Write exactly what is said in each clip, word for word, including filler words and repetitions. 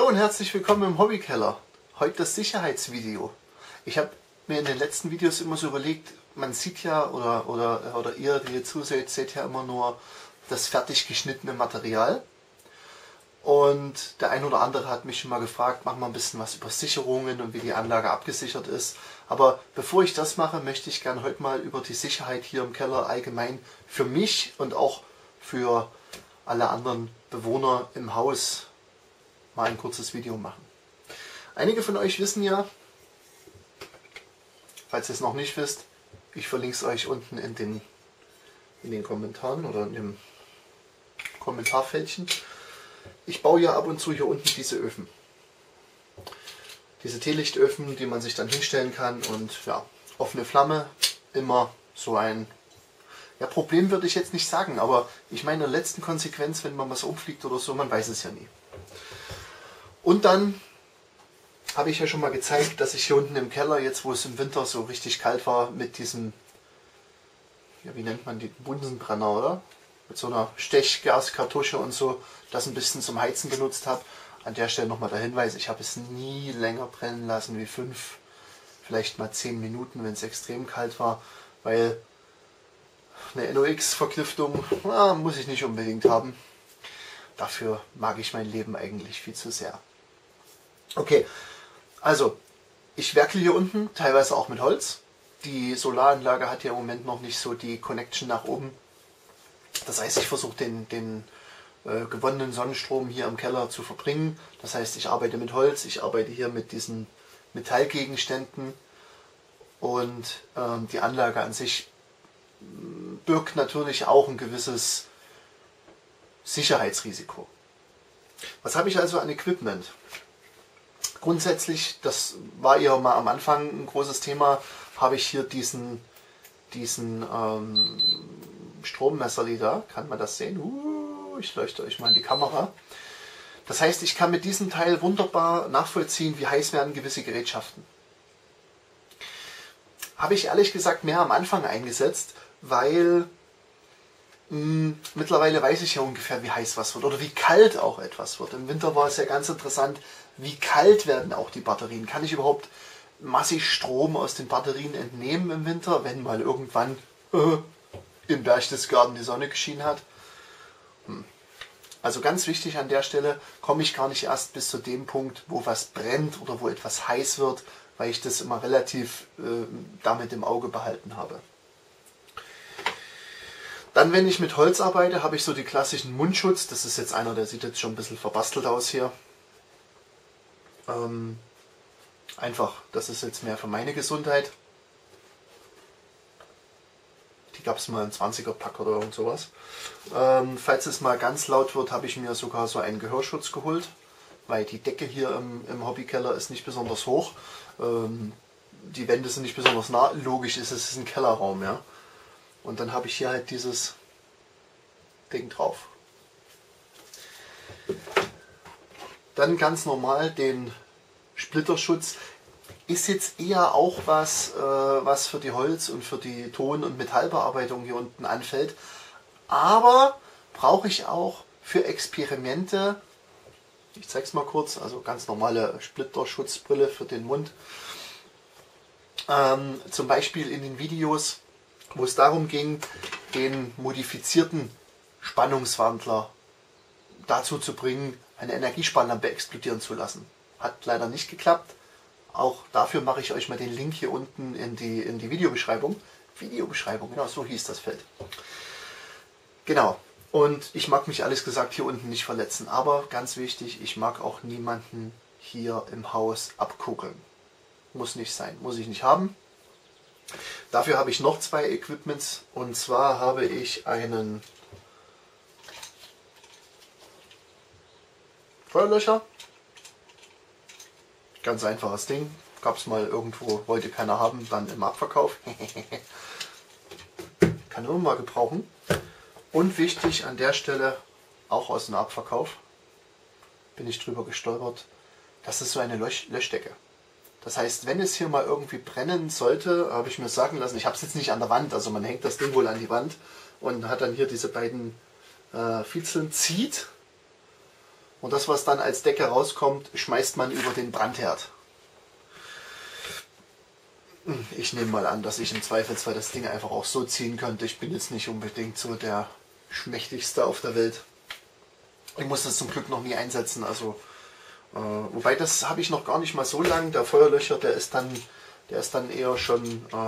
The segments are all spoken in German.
Hallo und herzlich willkommen im Hobbykeller. Heute das Sicherheitsvideo. Ich habe mir in den letzten Videos immer so überlegt, man sieht ja, oder, oder, oder ihr, die ihr zuseht, seht ja immer nur das fertig geschnittene Material. Und der ein oder andere hat mich schon mal gefragt, machen wir ein bisschen was über Sicherungen und wie die Anlage abgesichert ist. Aber bevor ich das mache, möchte ich gerne heute mal über die Sicherheit hier im Keller allgemein für mich und auch für alle anderen Bewohner im Haus mal ein kurzes Video machen. Einige von euch wissen ja, falls ihr es noch nicht wisst, ich verlinke es euch unten in den, in den Kommentaren oder in dem Kommentarfeldchen. Ich baue ja ab und zu hier unten diese Öfen. Diese Teelichtöfen, die man sich dann hinstellen kann und ja, offene Flamme, immer so ein ja, Problem würde ich jetzt nicht sagen, aber ich meine in der letzten Konsequenz, wenn man was umfliegt oder so, man weiß es ja nie. Und dann habe ich ja schon mal gezeigt, dass ich hier unten im Keller, jetzt wo es im Winter so richtig kalt war, mit diesem, ja, wie nennt man die, Bunsenbrenner, oder? Mit so einer Stechgaskartusche und so, das ein bisschen zum Heizen benutzt habe. An der Stelle nochmal der Hinweis, ich habe es nie länger brennen lassen wie fünf, vielleicht mal zehn Minuten, wenn es extrem kalt war, weil eine N O X-Verklüftung na, muss ich nicht unbedingt haben. Dafür mag ich mein Leben eigentlich viel zu sehr. Okay, also ich werkle hier unten, teilweise auch mit Holz. Die Solaranlage hat ja im Moment noch nicht so die Connection nach oben. Das heißt, ich versuche den, den äh, gewonnenen Sonnenstrom hier im Keller zu verbringen. Das heißt, ich arbeite mit Holz, ich arbeite hier mit diesen Metallgegenständen und ähm, die Anlage an sich birgt natürlich auch ein gewisses Sicherheitsrisiko. Was habe ich also an Equipment? Grundsätzlich, das war ja mal am Anfang ein großes Thema, habe ich hier diesen, diesen ähm, Strommesserli da. Kann man das sehen? Uh, ich leuchte euch mal in die Kamera. Das heißt, ich kann mit diesem Teil wunderbar nachvollziehen, wie heiß werden gewisse Gerätschaften. Habe ich ehrlich gesagt mehr am Anfang eingesetzt, weil mh, mittlerweile weiß ich ja ungefähr, wie heiß was wird oder wie kalt auch etwas wird. Im Winter war es ja ganz interessant, wie kalt werden auch die Batterien. Kann ich überhaupt massig Strom aus den Batterien entnehmen im Winter, wenn mal irgendwann äh, im Berchtesgaden die Sonne geschienen hat? Hm. Also ganz wichtig an der Stelle, komme ich gar nicht erst bis zu dem Punkt, wo was brennt oder wo etwas heiß wird, weil ich das immer relativ äh, damit im Auge behalten habe. Dann, wenn ich mit Holz arbeite, habe ich so die klassischen Mundschutz. Das ist jetzt einer, der sieht jetzt schon ein bisschen verbastelt aus hier. Ähm, einfach, das ist jetzt mehr für meine Gesundheit. Die gab es mal im zwanziger Pack oder irgend sowas. Ähm, falls es mal ganz laut wird, habe ich mir sogar so einen Gehörschutz geholt, weil die Decke hier im, im Hobbykeller ist nicht besonders hoch. Ähm, die Wände sind nicht besonders nah. Logisch ist, es ist ein Kellerraum, ja. Und dann habe ich hier halt dieses Ding drauf. Dann ganz normal den Splitterschutz. Ist jetzt eher auch was, äh, was für die Holz- und für die Ton- und Metallbearbeitung hier unten anfällt. Aber brauche ich auch für Experimente, ich zeige es mal kurz, also ganz normale Splitterschutzbrille für den Mund. Ähm, zum Beispiel in den Videos, wo es darum ging, den modifizierten Spannungswandler dazu zu bringen, eine Energiesparlampe explodieren zu lassen. Hat leider nicht geklappt. Auch dafür mache ich euch mal den Link hier unten in die, in die Videobeschreibung. Videobeschreibung, genau, so hieß das Feld. Genau. Und ich mag mich, alles gesagt, hier unten nicht verletzen. Aber ganz wichtig, ich mag auch niemanden hier im Haus abkugeln. Muss nicht sein, muss ich nicht haben. Dafür habe ich noch zwei Equipments. Und zwar habe ich einen Feuerlöscher. Ganz einfaches Ding. Gab es mal irgendwo, wollte keiner haben, dann im Abverkauf. Kann immer mal gebrauchen. Und wichtig an der Stelle, auch aus dem Abverkauf, bin ich drüber gestolpert, das ist so eine Lösch Löschdecke. Das heißt, wenn es hier mal irgendwie brennen sollte, habe ich mir sagen lassen, ich habe es jetzt nicht an der Wand, also man hängt das Ding wohl an die Wand und hat dann hier diese beiden äh, Fitzeln, zieht Und das, was dann als Decke rauskommt, schmeißt man über den Brandherd. Ich nehme mal an, dass ich im Zweifelsfall das Ding einfach auch so ziehen könnte. Ich bin jetzt nicht unbedingt so der Schmächtigste auf der Welt. Ich muss das zum Glück noch nie einsetzen. Also, äh, wobei das habe ich noch gar nicht mal so lang. Der Feuerlöcher, der ist dann, der ist dann eher schon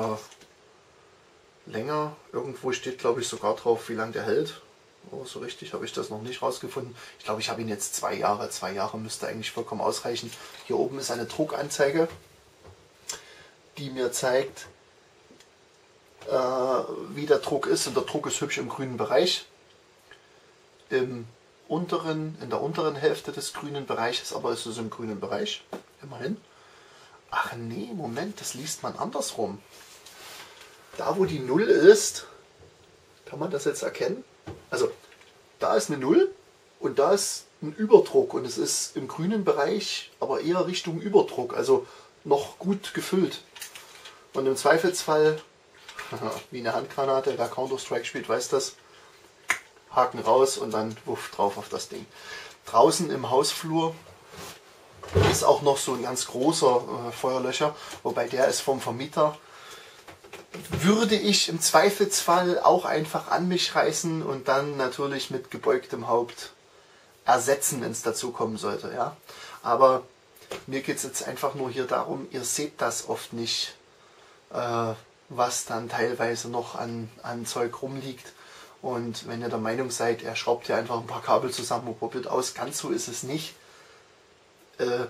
äh, länger. Irgendwo steht, glaube ich, sogar drauf, wie lange der hält. Oh, so richtig habe ich das noch nicht rausgefunden. Ich glaube, ich habe ihn jetzt zwei Jahre. Zwei Jahre müsste eigentlich vollkommen ausreichen. Hier oben ist eine Druckanzeige, die mir zeigt, äh, wie der Druck ist. Und der Druck ist hübsch im grünen Bereich. Im unteren, in der unteren Hälfte des grünen Bereiches, aber ist es im grünen Bereich. Immerhin. Ach nee, Moment, das liest man andersrum. Da, wo die Null ist, kann man das jetzt erkennen? Also, da ist eine Null und da ist ein Überdruck und es ist im grünen Bereich, aber eher Richtung Überdruck, also noch gut gefüllt. Und im Zweifelsfall, wie eine Handgranate, wer Counter-Strike spielt, weiß das, Haken raus und dann wuff drauf auf das Ding. Draußen im Hausflur ist auch noch so ein ganz großer äh, Feuerlöcher, wobei der ist vom Vermieter. Würde ich im Zweifelsfall auch einfach an mich reißen und dann natürlich mit gebeugtem Haupt ersetzen, wenn es dazu kommen sollte. Ja? Aber mir geht es jetzt einfach nur hier darum, ihr seht das oft nicht, äh, was dann teilweise noch an, an Zeug rumliegt. Und wenn ihr der Meinung seid, er schraubt hier einfach ein paar Kabel zusammen und probiert aus, ganz so ist es nicht. Äh,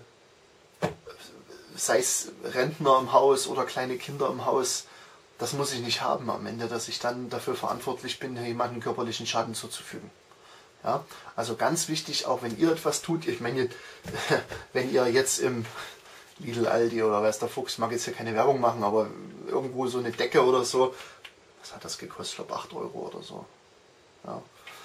sei es Rentner im Haus oder kleine Kinder im Haus, das muss ich nicht haben am Ende, dass ich dann dafür verantwortlich bin, jemandem körperlichen Schaden zuzufügen. Ja? Also ganz wichtig, auch wenn ihr etwas tut, ich meine, wenn ihr jetzt im Lidl, Aldi oder weiß der Fuchs, mag jetzt hier keine Werbung machen, aber irgendwo so eine Decke oder so, was hat das gekostet? Ich glaube acht Euro oder so. Ja.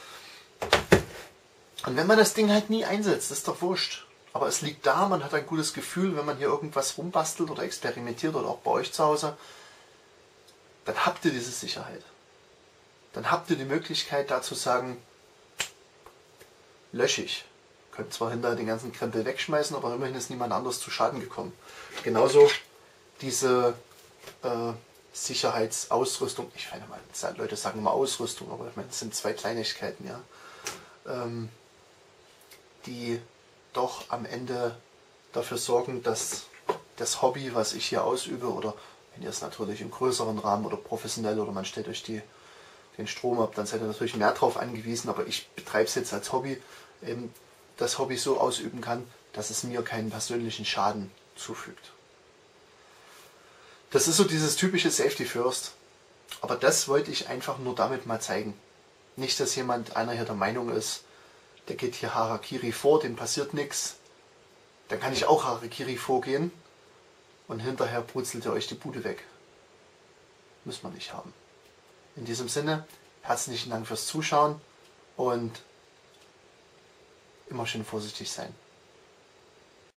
Und wenn man das Ding halt nie einsetzt, ist doch wurscht. Aber es liegt da, man hat ein gutes Gefühl, wenn man hier irgendwas rumbastelt oder experimentiert oder auch bei euch zu Hause, dann habt ihr diese Sicherheit. Dann habt ihr die Möglichkeit da zu sagen, lösche ich. Könnt zwar hinterher den ganzen Krempel wegschmeißen, aber immerhin ist niemand anders zu Schaden gekommen. Genauso diese äh, Sicherheitsausrüstung, ich meine mal, Leute sagen immer Ausrüstung, aber ich meine, das sind zwei Kleinigkeiten, ja, ähm, die doch am Ende dafür sorgen, dass das Hobby, was ich hier ausübe, oder wenn ihr es natürlich im größeren Rahmen oder professionell oder man stellt euch die, den Strom ab, dann seid ihr natürlich mehr darauf angewiesen, aber ich betreibe es jetzt als Hobby, eben das Hobby so ausüben kann, dass es mir keinen persönlichen Schaden zufügt. Das ist so dieses typische Safety First, aber das wollte ich einfach nur damit mal zeigen. Nicht, dass jemand, einer hier der Meinung ist, der geht hier Harakiri vor, dem passiert nichts, dann kann ich auch Harakiri vorgehen und hinterher brutzelt ihr euch die Bude weg. Muss man nicht haben. In diesem Sinne, herzlichen Dank fürs Zuschauen und immer schön vorsichtig sein.